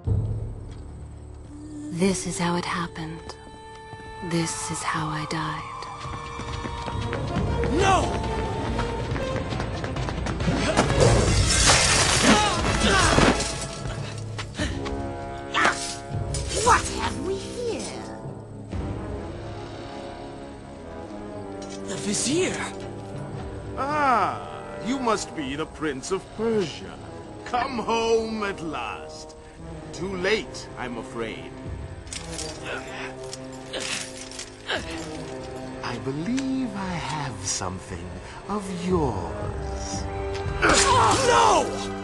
This is how it happened. This is how I died. No! What have we here? The Vizier! Ah, you must be the Prince of Persia. Come home at last. Too late, I'm afraid. I believe I have something of yours. No!